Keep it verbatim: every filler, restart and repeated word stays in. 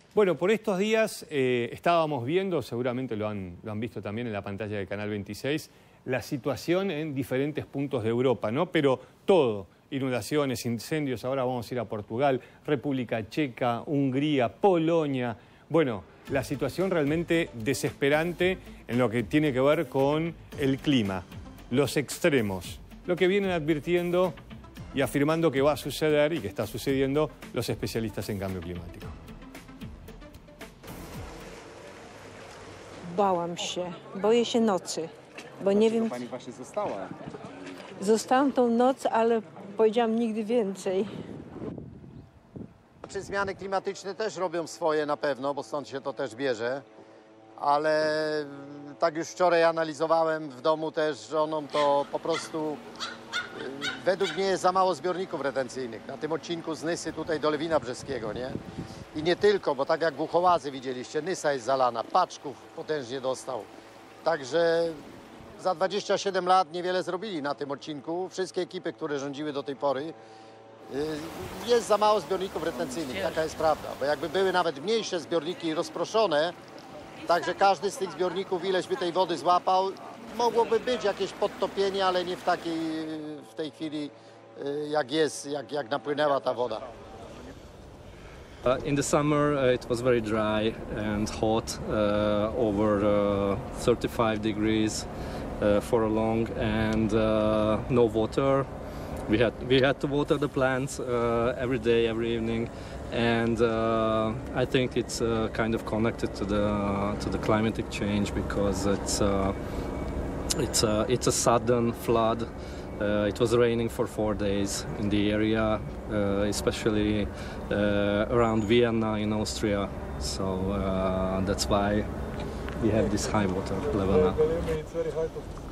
Bueno, por estos días eh, estábamos viendo, seguramente lo han, lo han visto también en la pantalla de Canal veintiséis, la situación en diferentes puntos de Europa, ¿no? Pero todo, inundaciones, incendios, ahora vamos a ir a Portugal, República Checa, Hungría, Polonia. Bueno, la situación realmente desesperante en lo que tiene que ver con el clima, los extremos, lo que vienen advirtiendo y afirmando que va a suceder y que está sucediendo los especialistas en cambio climático. Bałam się, boję się nocy, bo nie wiem... Pani właśnie została. Zostałam tą noc, ale powiedziałam nigdy więcej. Czy zmiany klimatyczne też robią swoje na pewno, bo stąd się to też bierze, ale tak już wczoraj analizowałem w domu też z żoną, to po prostu według mnie jest za mało zbiorników retencyjnych na tym odcinku z Nysy tutaj do Lewina Brzeskiego, nie? I nie tylko, bo tak jak w Uchoładzy widzieliście, Nysa jest zalana, Paczków potężnie dostał. Także za dwadzieścia siedem lat niewiele zrobili na tym odcinku. Wszystkie ekipy, które rządziły do tej pory, jest za mało zbiorników retencyjnych, taka jest prawda. Bo jakby były nawet mniejsze zbiorniki rozproszone, także każdy z tych zbiorników ileś by tej wody złapał, mogłoby być jakieś podtopienie, ale nie w takiej w tej chwili jak jest, jak, jak napłynęła ta woda. Uh, in the summer uh, it was very dry and hot, uh, over uh, thirty-five degrees uh, for a long, and uh, no water. We had we had to water the plants uh, every day, every evening, and uh, I think it's uh, kind of connected to the to the climatic change because it's uh, it's a it's a sudden flood. Uh, it was raining for four days in the area, uh, especially uh, around Vienna in Austria. So uh, that's why we have this high water level now.